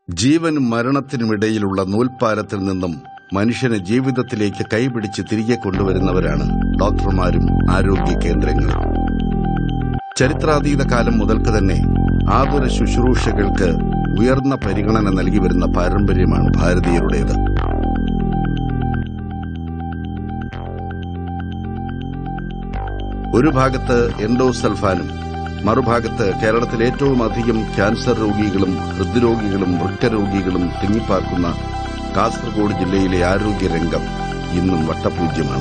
ജീവനും മരണത്തിനുമിടയിലുള്ള നൂൽപ്പാലത്തിൽ നിന്നും മനുഷ്യനെ ജീവിതത്തിലേക്ക് കൈപിടിച്ച് തിരികെ കൊണ്ടുവരുന്നവരാണ് ഡോക്ടർമാരും ആരോഗ്യ കേന്ദ്രങ്ങളും. ചരിത്രാതീത കാലം മുതൽക്ക് തന്നെ ആതുര ശുശ്രൂഷകൾക്ക് ഉയർന്ന പരിഗണന നൽകി വരുന്ന പാരമ്പര്യമാണ് ഭാരതീയരുടേത്. ഒരു ഭാഗത്ത് എൻഡോസൾഫാനും മറുഭാഗത്ത് കേരളത്തിൽ ഏറ്റവും അധികം ക്യാൻസർ രോഗികളും ഹൃദ്രോഗികളും വൃക്കരോഗികളും തിങ്ങിപ്പാർക്കുന്ന കാസർഗോഡ് ജില്ലയിലെ ആരോഗ്യരംഗം ഇന്നും വട്ടപൂജ്യമാണ്.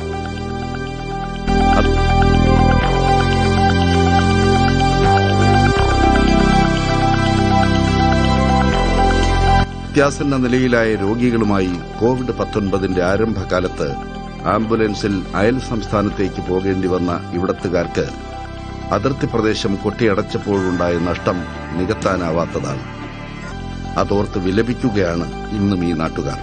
അത്യാസന്ന നിലയിലായ രോഗികളുമായി കോവിഡ്-19 ആരംഭകാലത്ത് ആംബുലൻസിൽ അയൽ സംസ്ഥാനത്തേക്ക് പോകേണ്ടി വന്ന ഇവിടത്തുകാർക്ക് അതിർത്തി പ്രദേശം കൊട്ടിയടച്ചപ്പോഴുണ്ടായ നഷ്ടം നികത്താനാവാത്തതാണ്. അതോർത്ത് വിലപിക്കുകയാണ് ഇന്നും ഈ നാട്ടുകാർ.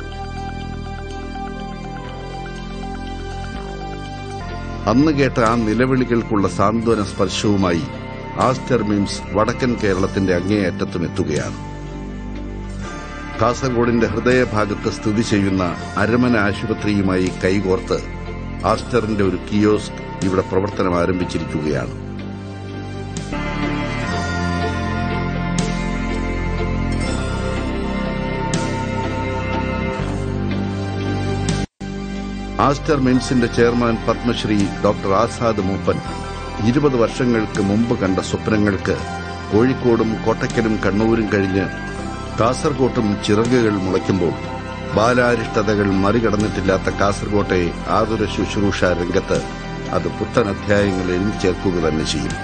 അന്ന് കേട്ട ആ നിലവിളികൾക്കുള്ള സാന്ത്വന സ്പർശവുമായി ആസ്റ്റർ മിംസ് വടക്കൻ കേരളത്തിന്റെ അങ്ങേയറ്റത്തും എത്തുകയാണ്. കാസർഗോഡിന്റെ ഹൃദയഭാഗത്ത് സ്ഥിതി ചെയ്യുന്ന അരമന ആശുപത്രിയുമായി കൈകോർത്ത് ആസ്റ്ററിന്റെ ഒരു കിയോസ്ക് ഇവിടെ പ്രവർത്തനം ആരംഭിച്ചിരിക്കുകയാണ്. ആസ്റ്റർ മിംസിന്റെ ചെയർമാൻ പത്മശ്രീ ഡോക്ടർ ആസാദ് മൂപ്പൻ 20 വർഷങ്ങൾക്ക് മുമ്പ് കണ്ട സ്വപ്നങ്ങൾക്ക് കോഴിക്കോടും കോട്ടയ്ക്കലും കണ്ണൂരും കഴിഞ്ഞ് കാസർകോട്ടും ചിറകുകൾ മുളയ്ക്കുമ്പോൾ ബാലാരിഷ്ടതകൾ മറികടന്നിട്ടില്ലാത്ത കാസർകോട്ടെ ആതുര ശുശ്രൂഷ രംഗത്ത് അത് പുത്തൻ അധ്യായങ്ങൾ എഴുതി ചേർക്കുക തന്നെ ചെയ്യും.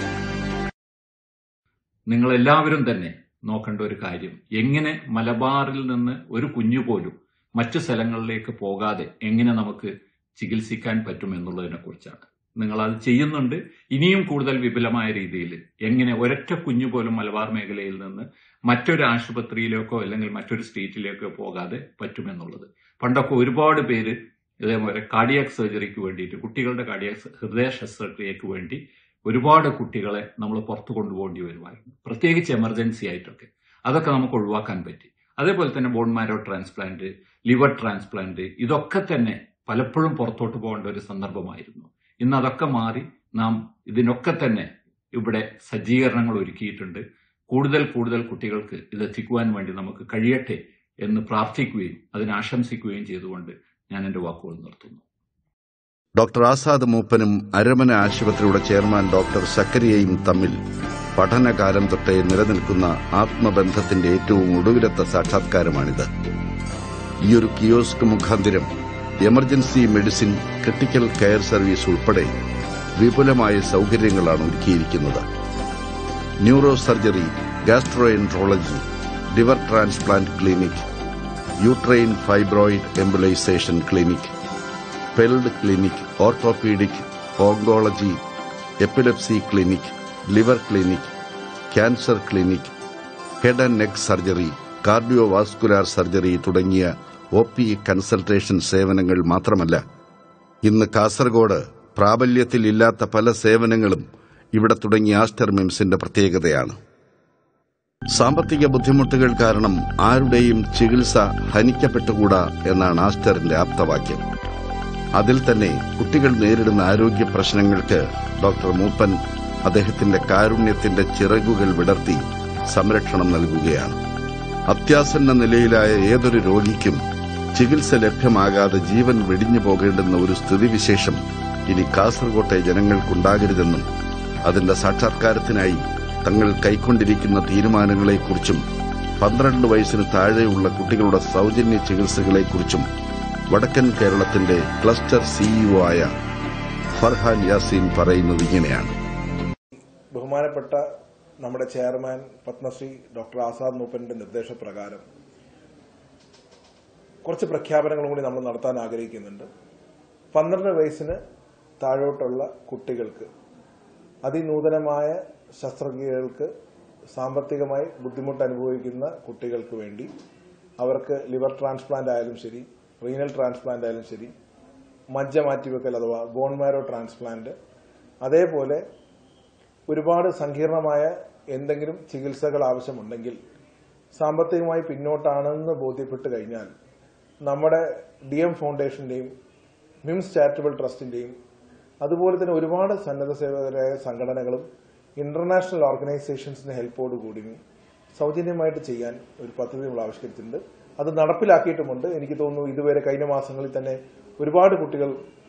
നിങ്ങളെല്ലാവരും തന്നെ നോക്കേണ്ട ഒരു കാര്യം, എങ്ങനെ മലബാറിൽ നിന്ന് ഒരു കുഞ്ഞുപോലും മറ്റു സ്ഥലങ്ങളിലേക്ക് പോകാതെ എങ്ങനെ നമുക്ക് ചികിത്സിക്കാൻ പറ്റുമെന്നുള്ളതിനെ കുറിച്ചാണ്. നിങ്ങളത് ചെയ്യുന്നുണ്ട്. ഇനിയും കൂടുതൽ വിപുലമായ രീതിയിൽ എങ്ങനെ ഒരൊറ്റ കുഞ്ഞു പോലും മലബാർ മേഖലയിൽ നിന്ന് മറ്റൊരു ആശുപത്രിയിലേക്കോ അല്ലെങ്കിൽ മറ്റൊരു സ്റ്റേറ്റിലേക്കോ പോകാതെ പറ്റുമെന്നുള്ളത്. പണ്ടൊക്കെ ഒരുപാട് പേര് ഇതേപോലെ കാർഡിയാക് സർജറിക്ക് വേണ്ടിയിട്ട്, കുട്ടികളുടെ കാർഡിയാക് ഹൃദയ ശസ്ത്രക്രിയക്ക് വേണ്ടി ഒരുപാട് കുട്ടികളെ നമ്മൾ പുറത്തു കൊണ്ടുപോകേണ്ടി വരുമായിരുന്നു, പ്രത്യേകിച്ച് എമർജൻസി ആയിട്ടൊക്കെ. അതൊക്കെ നമുക്ക് ഒഴിവാക്കാൻ പറ്റി. അതേപോലെ തന്നെ bone marrow transplant, liver transplant, ഇതൊക്കെ തന്നെ പലപ്പോഴും പുറത്തോട്ട് പോകേണ്ട ഒരു സന്ദർഭമായിരുന്നു. ഇന്ന് അതൊക്കെ മാറി നാം ഇതിനൊക്കെ തന്നെ ഇവിടെ സജ്ജീകരണങ്ങൾ ഒരുക്കിയിട്ടുണ്ട്. കൂടുതൽ കൂടുതൽ കുട്ടികൾക്ക് ഇതെത്തിക്കുവാൻ വേണ്ടി നമുക്ക് കഴിയട്ടെ എന്ന് പ്രാർത്ഥിക്കുകയും അതിനാശംസിക്കുകയും ചെയ്തുകൊണ്ട് ഞാൻ എന്റെ വാക്കുകൾ നിർത്തുന്നു. ഡോക്ടർ ആസാദ് മൂപ്പനും അരമന ആശുപത്രിയുടെ ചെയർമാൻ ഡോക്ടർ സക്കരിയയും തമ്മിൽ പഠനകാലം തൊട്ടേ നിലനിൽക്കുന്ന ആത്മബന്ധത്തിന്റെ ഏറ്റവും ഒടുവിലത്തെ സാക്ഷാത്കാരമാണിത്. ഈയൊരു കിയോസ്ക് മുഖാന്തിരം emergency medicine, critical care service ഉൾപ്പെടെ വിപുലമായ സൌകര്യങ്ങളാണ് ഒരുക്കിയിരിക്കുന്നത്. Neuro surgery, gastroenterology, liver transplant clinic, uterine fibroid embolisation clinic, പെൽഡ് clinic, orthopaedic, oncology, epilepsy clinic, liver clinic, cancer clinic, head and neck surgery, cardiovascular surgery തുടങ്ങിയ OP consultation സേവനങ്ങൾ മാത്രമല്ല, ഇന്ന് കാസർഗോഡ് പ്രാബല്യത്തിലില്ലാത്ത പല സേവനങ്ങളും ഇവിടെ തുടങ്ങിയ ആസ്റ്റർ മിംസിന്റെ പ്രത്യേകതയാണ്. സാമ്പത്തിക ബുദ്ധിമുട്ടുകൾ കാരണം ആരുടെയും ചികിത്സ ഹനിക്കപ്പെട്ടുകൂടാ എന്നാണ് ആസ്റ്ററിന്റെ ആപ്തവാക്യം. അതിൽ തന്നെ കുട്ടികൾ നേരിടുന്ന ആരോഗ്യ പ്രശ്നങ്ങൾക്ക് ഡോക്ടർ മൂപ്പൻ അദ്ദേഹത്തിന്റെ കാരുണ്യത്തിന്റെ ചിറകുകൾ വിടർത്തി സംരക്ഷണം നൽകുകയാണ്. അത്യാസന്ന നിലയിലായ ഏതൊരു രോഗിക്കും ചികിത്സ ലഭ്യമാകാതെ ജീവൻ വെടിഞ്ഞു പോകേണ്ടുന്ന ഒരു സ്ഥിതിവിശേഷം ഇനി കാസർകോട്ടെ ജനങ്ങൾക്കുണ്ടാകരുതെന്നും അതിന്റെ സാക്ഷാത്കാരത്തിനായി തങ്ങൾ കൈക്കൊണ്ടിരിക്കുന്ന തീരുമാനങ്ങളെക്കുറിച്ചും 12 വയസ്സിന് താഴെയുള്ള കുട്ടികളുടെ സൌജന്യ ചികിത്സകളെക്കുറിച്ചും വടക്കൻ കേരളത്തിന്റെ ക്ലസ്റ്റർ CEO ആയ ഫർഹാൻ യാസീൻ പറയുന്നത് ഇങ്ങനെയാണ്. ബഹുമാനപ്പെട്ട നമ്മുടെ ചെയർമാൻ പത്മശ്രീ ഡോക്ടർ ആസാദ് മൂപ്പന്റെ നിർദ്ദേശപ്രകാരം കുറച്ച് പ്രഖ്യാപനങ്ങളും കൂടി നമ്മൾ നടത്താൻ ആഗ്രഹിക്കുന്നുണ്ട്. 12 വയസ്സിന് താഴോട്ടുള്ള കുട്ടികൾക്ക്, അതിനൂതനമായ ശസ്ത്രക്രിയകൾക്ക് സാമ്പത്തികമായി ബുദ്ധിമുട്ട് അനുഭവിക്കുന്ന കുട്ടികൾക്ക് വേണ്ടി അവർക്ക് ലിവർ ട്രാൻസ്പ്ലാന്റ് ആയാലും ശരി, റീനൽ ട്രാൻസ്പ്ലാന്റ് ആയാലും ശരി, മജ്ജ മാറ്റിവെക്കൽ അഥവാ ബോൺ മാരോ ട്രാൻസ്പ്ലാന്റ്, അതേപോലെ ഒരുപാട് സങ്കീർണമായ എന്തെങ്കിലും ചികിത്സകൾ ആവശ്യമുണ്ടെങ്കിൽ സാമ്പത്തികമായി പിന്നോട്ടാണെന്ന് ബോധ്യപ്പെട്ട് കഴിഞ്ഞാൽ നമ്മുടെ DM ഫൗണ്ടേഷന്റെയും മിംസ് ചാരിറ്റബിൾ ട്രസ്റ്റിന്റെയും അതുപോലെ തന്നെ ഒരുപാട് സന്നദ്ധ സേവകരായ സംഘടനകളും ഇന്റർനാഷണൽ ഓർഗനൈസേഷൻസിന്റെ ഹെൽപ്പോടുകൂടി സൗജന്യമായിട്ട് ചെയ്യാൻ ഒരു പദ്ധതി നമ്മൾ ആവിഷ്കരിച്ചിട്ടുണ്ട്. അത് നടപ്പിലാക്കിയിട്ടുമുണ്ട്. എനിക്ക് തോന്നുന്നു ഇതുവരെ കഴിഞ്ഞ മാസങ്ങളിൽ തന്നെ ഒരുപാട് കുട്ടികൾ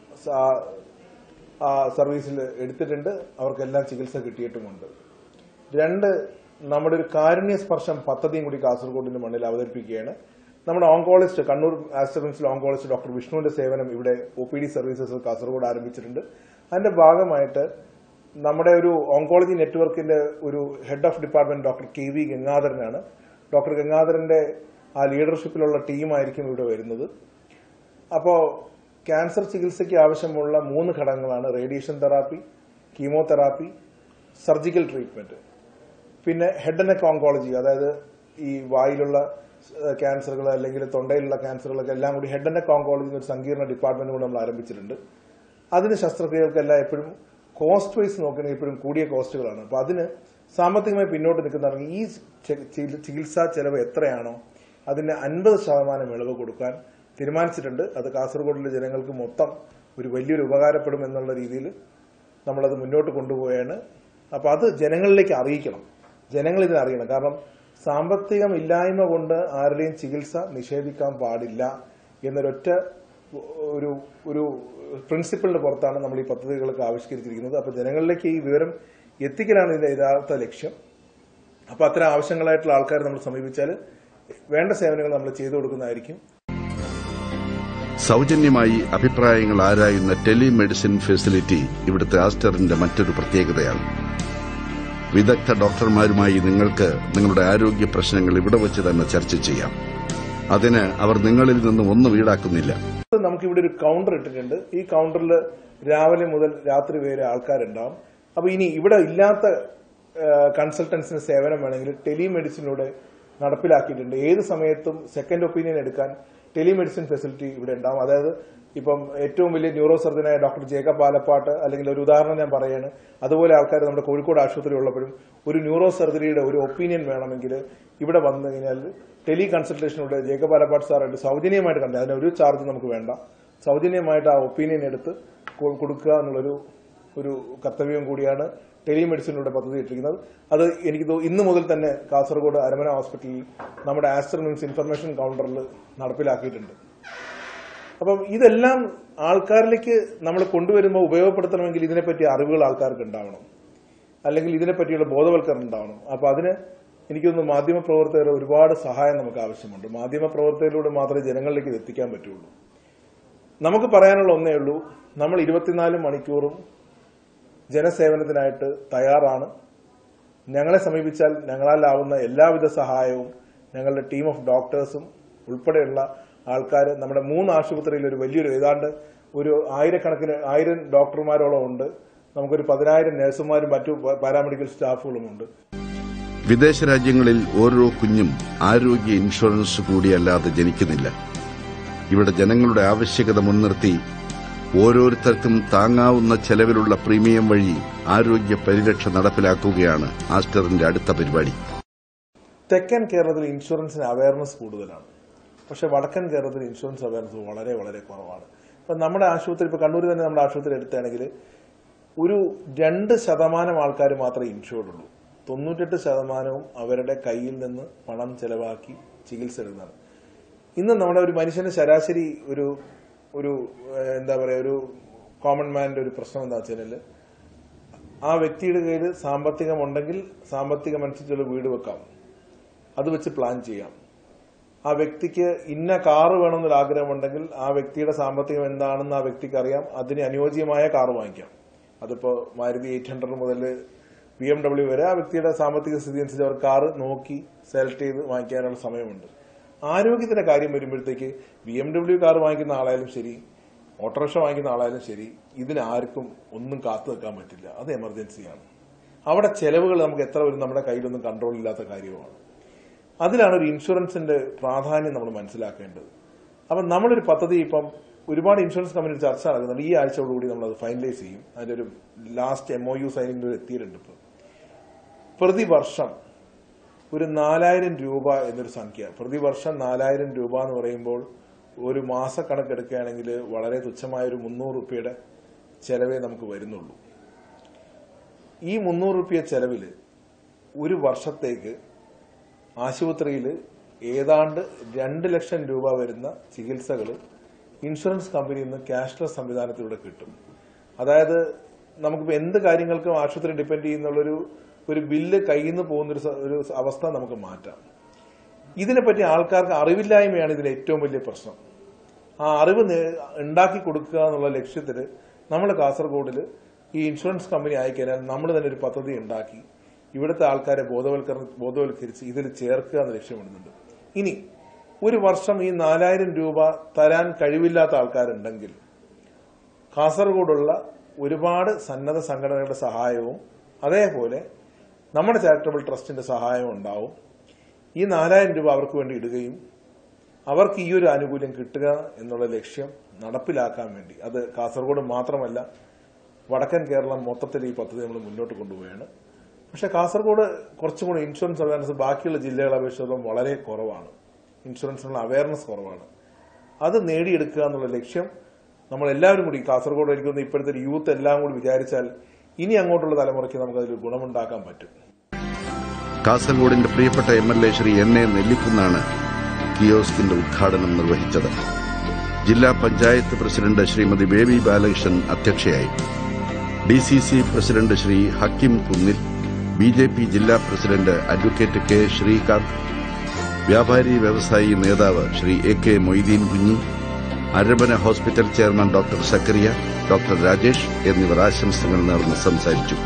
സർവീസിൽ എടുത്തിട്ടുണ്ട്. അവർക്കെല്ലാം ചികിത്സ കിട്ടിയിട്ടുമുണ്ട്. 2, നമ്മുടെ ഒരു കാരുണ്യ സ്പർശം പദ്ധതിയും കൂടി കാസർഗോഡിന്റെ മണ്ണിൽ അവതരിപ്പിക്കുകയാണ്. നമ്മുടെ oncologist, Kannur Aster oncologist doctor വിഷ്ണുവിന്റെ സേവനം ഇവിടെ OPD സർവീസസ് കാസർഗോഡ് ആരംഭിച്ചിട്ടുണ്ട്. അതിന്റെ ഭാഗമായിട്ട് നമ്മുടെ ഒരു ഓങ്കോളജി നെറ്റ്വർക്കിന്റെ ഒരു head of department doctor KV ഗംഗാധരനാണ്. ഡോക്ടർ ഗംഗാധരന്റെ ആ ലീഡർഷിപ്പിലുള്ള ടീമായിരിക്കും ഇവിടെ വരുന്നത്. അപ്പോൾ ക്യാൻസർ ചികിത്സയ്ക്ക് ആവശ്യമുള്ള 3 ഘടകങ്ങളാണ്: radiation therapy, chemotherapy, surgical treatment. പിന്നെ ഹെഡ് ആൻഡ് നെക്ക് ഓങ്കോളജി, അതായത് ഈ വായിലുള്ള ക്യാൻസറുകൾ അല്ലെങ്കിൽ തൊണ്ടയിലുള്ള ക്യാൻസറുകളൊക്കെ എല്ലാം കൂടി ഹെഡ് ആൻഡ് നെക്ക് ഓങ്കോളജി ഒരു സങ്കീർണ്ണ ഡിപ്പാർട്ട്മെന്റ് കൂടെ നമ്മൾ ആരംഭിച്ചിട്ടുണ്ട്. അതിന് ശസ്ത്രക്രിയകൾക്കെല്ലാം എപ്പോഴും കോസ്റ്റ് വൈസ് നോക്കുകയാണെങ്കിൽ എപ്പോഴും കൂടിയ കോസ്റ്റുകളാണ്. അപ്പോൾ അതിന് സാമ്പത്തികമായി പിന്നോട്ട് നിൽക്കുന്നതാണെങ്കിൽ ഈ ചികിത്സാ ചെലവ് എത്രയാണോ അതിന് 50% ഇളവ് കൊടുക്കാൻ തീരുമാനിച്ചിട്ടുണ്ട്. അത് കാസർഗോഡിലെ ജനങ്ങൾക്ക് മൊത്തം ഒരു വലിയൊരു ഉപകാരപ്പെടും എന്നുള്ള രീതിയിൽ നമ്മളത് മുന്നോട്ട് കൊണ്ടുപോവുകയാണ്. അപ്പോൾ അത് ജനങ്ങളിലേക്ക് അറിയിക്കണം, ജനങ്ങൾ ഇതിനെ അറിയണം. കാരണം സാമ്പത്തികം ഇല്ലായ്മ കൊണ്ട് ആരുടെയും ചികിത്സ നിഷേധിക്കാൻ പാടില്ല എന്നൊരൊറ്റ ഒരു പ്രിൻസിപ്പിളിന് പുറത്താണ് നമ്മൾ ഈ പദ്ധതികളൊക്കെ ആവിഷ്കരിച്ചിരിക്കുന്നത്. അപ്പോൾ ജനങ്ങളിലേക്ക് ഈ വിവരം എത്തിക്കലാണ് ഇതിന്റെ യഥാർത്ഥ ലക്ഷ്യം. അപ്പോൾ അത്തരം ആവശ്യങ്ങളായിട്ടുള്ള ആൾക്കാർ നമ്മൾ സമീപിച്ചാൽ വേണ്ട സേവനങ്ങൾ നമ്മൾ ചെയ്തു കൊടുക്കുന്നതായിരിക്കും. സൗജന്യമായി അഭിപ്രായങ്ങൾ ആരായുന്ന ടെലിമെഡിസിൻ ഫെസിലിറ്റി ഇവിടുത്തെ ആസ്റ്ററിന്റെ മറ്റൊരു പ്രത്യേകതയാണ്. വിദഗ്ധ ഡോക്ടർമാരുമായി നിങ്ങൾക്ക് നിങ്ങളുടെ ആരോഗ്യ പ്രശ്നങ്ങൾ ഇവിടെ വെച്ച് തന്നെ ചർച്ച ചെയ്യാം. അതിന് അവർ നിങ്ങളിൽ നിന്ന് ഒന്നും ഈടാക്കുന്നില്ല. നമുക്കിവിടെ ഒരു കൗണ്ടർ ഇട്ടിട്ടുണ്ട്. ഈ കൗണ്ടറിൽ രാവിലെ മുതൽ രാത്രി വരെ ആൾക്കാരുണ്ടാവും. അപ്പോൾ ഇനി ഇവിടെ ഇല്ലാത്ത കൺസൾട്ടൻസിന് സേവനം വേണമെങ്കിൽ ടെലിമെഡിസിനിലൂടെ നടപ്പിലാക്കിയിട്ടുണ്ട്. ഏത് സമയത്തും സെക്കൻഡ് ഒപ്പീനിയൻ എടുക്കാൻ ടെലിമെഡിസിൻ ഫെസിലിറ്റി ഇവിടെ ഉണ്ടാവും. അതായത് ഇപ്പം ഏറ്റവും വലിയ ന്യൂറോ സർജനായ ഡോക്ടർ ജേക്കബ് പാലപ്പാട്ട്, അല്ലെങ്കിൽ ഒരു ഉദാഹരണം ഞാൻ പറയുകയാണ്, അതുപോലെ ആൾക്കാർ നമ്മുടെ കോഴിക്കോട് ആശുപത്രി ഉള്ളപ്പോഴും ഒരു ന്യൂറോ സർജറിയുടെ ഒരു ഒപ്പീനിയൻ വേണമെങ്കിൽ ഇവിടെ വന്നു കഴിഞ്ഞാൽ ടെലി കൺസൾട്ടേഷനിലൂടെ ജേക്കബ് പാലപ്പാട്ട് സാറായിട്ട് സൗജന്യമായിട്ട് കണ്ടത്, അതിനൊരു ചാർജ് നമുക്ക് വേണ്ട, സൗജന്യമായിട്ട് ആ ഒപ്പീനിയൻ എടുത്ത് കൊടുക്കുക എന്നുള്ളൊരു കർത്തവ്യം കൂടിയാണ് ടെലിമെഡിസിനിലൂടെ പദ്ധതി ഇട്ടിരിക്കുന്നത്. അത് എനിക്ക് ഇന്ന് മുതൽ തന്നെ കാസർഗോഡ് അരമന ഹോസ്പിറ്റലിൽ നമ്മുടെ ആസ്റ്റർ മിംസ് ഇൻഫർമേഷൻ കൗണ്ടറിൽ നടപ്പിലാക്കിയിട്ടുണ്ട്. അപ്പം ഇതെല്ലാം ആൾക്കാരിലേക്ക് നമ്മൾ കൊണ്ടുവരുമ്പോൾ ഉപയോഗപ്പെടുത്തണമെങ്കിൽ ഇതിനെപ്പറ്റി അറിവുകൾ ആൾക്കാർക്ക് ഉണ്ടാവണം, അല്ലെങ്കിൽ ഇതിനെപ്പറ്റിയുള്ള ബോധവൽക്കരണം ഉണ്ടാവണം. അപ്പോൾ അതിന് എനിക്കൊന്ന് മാധ്യമപ്രവർത്തകരുടെ ഒരുപാട് സഹായം നമുക്ക് ആവശ്യമുണ്ട്. മാധ്യമപ്രവർത്തകരിലൂടെ മാത്രമേ ജനങ്ങളിലേക്ക് ഇത് എത്തിക്കാൻ പറ്റുള്ളൂ. നമുക്ക് പറയാനുള്ള ഒന്നേ ഉള്ളൂ, നമ്മൾ 24 മണിക്കൂറും ജനസേവനത്തിനായിട്ട് തയ്യാറാണ്. ഞങ്ങളെ സമീപിച്ചാൽ ഞങ്ങളാലാവുന്ന എല്ലാവിധ സഹായവും ഞങ്ങളുടെ ടീം ഓഫ് ഡോക്ടേഴ്സും ഉൾപ്പെടെയുള്ള ആൾക്കാർ, നമ്മുടെ 3 ആശുപത്രിയിൽ ഒരു വലിയൊരു ഏതാണ്ട് ഒരു 1000 ഡോക്ടർമാരോളം ഉണ്ട്. നമുക്കൊരു 10,000 നഴ്സുമാരും മറ്റു പാരാമെഡിക്കൽ സ്റ്റാഫുകളുമുണ്ട്. വിദേശ രാജ്യങ്ങളിൽ ഓരോ കുഞ്ഞും ആരോഗ്യ ഇൻഷുറൻസ് കൂടിയല്ലാതെ ജനിക്കുന്നില്ല. ഇവിടെ ജനങ്ങളുടെ ആവശ്യകത മുൻനിർത്തി ഓരോരുത്തർക്കും താങ്ങാവുന്ന ചെലവിലുള്ള പ്രീമിയം വഴി ആരോഗ്യ പരിരക്ഷ നടപ്പിലാക്കുകയാണ് ആസ്റ്ററിന്റെ അടുത്ത പരിപാടി. തെക്കൻ കേരളത്തിൽ ഇൻഷുറൻസിന് അവയർനെസ് കൂടുതലാണ്, പക്ഷെ വടക്കൻ കേരളത്തിൽ ഇൻഷുറൻസ് അവയർനെസ് വളരെ വളരെ കുറവാണ്. ഇപ്പം നമ്മുടെ ആശുപത്രി, ഇപ്പോൾ കണ്ണൂർ തന്നെ നമ്മുടെ ആശുപത്രി എടുക്കുകയാണെങ്കിൽ ഒരു 2% ആൾക്കാർ മാത്രമേ ഇൻഷുർഡ് ഉള്ളൂ. 98% അവരുടെ കയ്യിൽ നിന്ന് പണം ചെലവാക്കി ചികിത്സ എടുക്കുന്നതാണ്. ഇന്ന് നമ്മുടെ ഒരു മനുഷ്യന്റെ ശരാശരി ഒരു എന്താ പറയുക, ഒരു കോമൺ മാൻ്റെ ഒരു പ്രശ്നം എന്താ വെച്ചാൽ, ആ വ്യക്തിയുടെ കയ്യിൽ സാമ്പത്തികമുണ്ടെങ്കിൽ സാമ്പത്തികമനുസരിച്ചുള്ള വീട് വെക്കാം, അത് വെച്ച് പ്ലാൻ ചെയ്യാം. ആ വ്യക്തിക്ക് ഇന്ന കാറ് വേണമെന്നൊരു ആഗ്രഹമുണ്ടെങ്കിൽ ആ വ്യക്തിയുടെ സാമ്പത്തികം എന്താണെന്ന് ആ വ്യക്തിക്ക് അറിയാം, അതിന് അനുയോജ്യമായ കാറ് വാങ്ങിക്കാം. അതിപ്പോൾ മാരുതി 800 മുതൽ BMW വരെ ആ വ്യക്തിയുടെ സാമ്പത്തിക സ്ഥിതി അനുസരിച്ച് അവർ കാറ് നോക്കി സെലക്ട് ചെയ്ത് വാങ്ങിക്കാനുള്ള സമയമുണ്ട്. ആരോഗ്യത്തിന്റെ കാര്യം വരുമ്പോഴത്തേക്ക് BMW കാർ വാങ്ങിക്കുന്ന ആളായാലും ശരി, ഓട്ടോറിക്ഷ വാങ്ങിക്കുന്ന ആളായാലും ശരി, ഇതിനാർക്കും ഒന്നും കാത്തു നിൽക്കാൻ പറ്റില്ല. അത് എമർജൻസിയാണ്. അവിടെ ചെലവുകൾ നമുക്ക് എത്ര വരും നമ്മുടെ കയ്യിലൊന്നും കൺട്രോൾ ഇല്ലാത്ത കാര്യമാണ്. അതിലാണ് ഒരു ഇൻഷുറൻസിന്റെ പ്രാധാന്യം നമ്മൾ മനസ്സിലാക്കേണ്ടത്. അപ്പം നമ്മളൊരു പദ്ധതി ഇപ്പം ഒരുപാട് ഇൻഷുറൻസ് കമ്പനി ചർച്ച നടക്കുന്നുണ്ട്. ഈ ആഴ്ചയോടുകൂടി നമ്മളത് ഫൈനലൈസ് ചെയ്യും. അതിന്റെ ഒരു ലാസ്റ്റ് MOU സൈനിങ് എത്തിയിട്ടുണ്ട്. ഇപ്പോൾ പ്രതിവർഷം ഒരു 4000 രൂപ എന്നൊരു സംഖ്യ, പ്രതിവർഷം 4000 രൂപ എന്ന് പറയുമ്പോൾ ഒരു മാസക്കണക്കെടുക്കുകയാണെങ്കിൽ വളരെ തുച്ഛമായ ഒരു 300 രൂപയുടെ ചെലവേ നമുക്ക് വരുന്നുള്ളൂ. ഈ 300 രൂപ ചെലവിൽ ഒരു വർഷത്തേക്ക് ആശുപത്രിയിൽ ഏതാണ്ട് 2 ലക്ഷം രൂപ വരുന്ന ചികിത്സകൾ ഇൻഷുറൻസ് കമ്പനിയിൽ നിന്ന് ക്യാഷ്ലെസ് സംവിധാനത്തിലൂടെ കിട്ടും. അതായത് നമുക്കിപ്പോൾ എന്ത് കാര്യങ്ങൾക്കും ആശുപത്രി ഡിപ്പെൻഡ് ചെയ്യുന്നുള്ളൊരു ബില്ല് കയ്യിൽ നിന്ന് പോകുന്ന ഒരു അവസ്ഥ നമുക്ക് മാറ്റാം. ഇതിനെപ്പറ്റി ആൾക്കാർക്ക് അറിവില്ലായ്മയാണ് ഇതിന് ഏറ്റവും വലിയ പ്രശ്നം. ആ അറിവ് ഉണ്ടാക്കി കൊടുക്കുക എന്നുള്ള ലക്ഷ്യത്തിൽ നമ്മൾ കാസർഗോഡിൽ ഈ ഇൻഷുറൻസ് കമ്പനി ആയിക്കഴിഞ്ഞാൽ നമ്മൾ തന്നെ ഒരു പദ്ധതി ഉണ്ടാക്കി ഇവിടുത്തെ ആൾക്കാരെ ബോധവൽക്കരിച്ച് ഇതിൽ ചേർക്കുക എന്ന ലക്ഷ്യമിടുന്നുണ്ട്. ഇനി ഒരു വർഷം ഈ 4000 രൂപ തരാൻ കഴിവില്ലാത്ത ആൾക്കാരുണ്ടെങ്കിൽ കാസർഗോഡുള്ള ഒരുപാട് സന്നദ്ധ സംഘടനകളുടെ സഹായവും അതേപോലെ നമ്മുടെ ചാരിറ്റബിൾ ട്രസ്റ്റിന്റെ സഹായവും ഉണ്ടാവും. ഈ 4000 രൂപ അവർക്ക് വേണ്ടി ഇടുകയും അവർക്ക് ഈ ഒരു ആനുകൂല്യം കിട്ടുക എന്നുള്ള ലക്ഷ്യം നടപ്പിലാക്കാൻ വേണ്ടി, അത് കാസർഗോഡ് മാത്രമല്ല വടക്കൻ കേരളം മൊത്തത്തിൽ ഈ പദ്ധതി നമ്മൾ മുന്നോട്ട് കൊണ്ടുപോവുകയാണ്. പക്ഷെ കാസർഗോഡ് കുറച്ചും കൂടി ഇൻഷുറൻസ് അവയർനെസ് ബാക്കിയുള്ള ജില്ലകളെ അപേക്ഷിച്ചിടത്തോളം വളരെ കുറവാണ്. ഇൻഷുറൻസിനുള്ള അവയർനെസ് കുറവാണ്. അത് നേടിയെടുക്കുക എന്നുള്ള ലക്ഷ്യം നമ്മളെല്ലാവരും കൂടി കാസർഗോഡ് എനിക്കൊന്ന് ഇപ്പോഴത്തെ ഒരു യൂത്ത് എല്ലാം കൂടി വിചാരിച്ചാൽ ഇനി അങ്ങോട്ടുള്ള തലമുറയ്ക്ക് നമുക്കതിൽ ഗുണമുണ്ടാക്കാൻ പറ്റും. കാസർഗോഡിന്റെ പ്രിയപ്പെട്ട MLA ശ്രീ N.A. നെല്ലിക്കുന്നാണ് കിയോസ്കിന്റെ ഉദ്ഘാടനം നിർവഹിച്ചത്. ജില്ലാ പഞ്ചായത്ത് പ്രസിഡന്റ് ശ്രീമതി ബേബി ബാലകൃഷ്ണൻ അധ്യക്ഷയായി. DCC പ്രസിഡന്റ് ശ്രീ ഹക്കിം കുന്നിൽ, BJP ജില്ലാ പ്രസിഡന്റ് അഡ്വക്കേറ്റ് K. ശ്രീകാന്ത്, വ്യാപാരി വ്യവസായി നേതാവ് Shri AK Moideen Kunhi, Aramana hospital chairman doctor Zakariya, doctor Rajesh എന്നിവർ ആശംസകൾ നേർന്ന് സംസാരിച്ചു.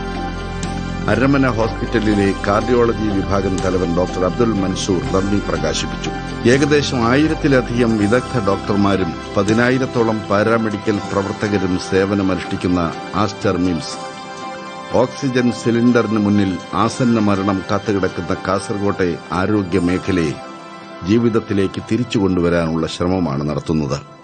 അരമന ഹോസ്പിറ്റലിലെ കാർഡിയോളജി വിഭാഗം തലവൻ ഡോക്ടർ അബ്ദുൽ മൻസൂർ നന്ദി പ്രകാശിപ്പിച്ചു. ഏകദേശം 1000-ലധികം വിദഗ്ധ ഡോക്ടർമാരും 10,000-ഓളം പാരാമെഡിക്കൽ പ്രവർത്തകരും സേവനമനുഷ്ഠിക്കുന്ന ആസ്റ്റർ മിംസ് ഓക്സിജൻ സിലിണ്ടറിന് മുന്നിൽ ആസന്ന മരണം കാത്തുകിടക്കുന്ന കാസർകോട്ടെ ആരോഗ്യ മേഖലയെ ജീവിതത്തിലേക്ക് തിരിച്ചുകൊണ്ടുവരാനുള്ള ശ്രമമാണ് നടത്തുന്നത്.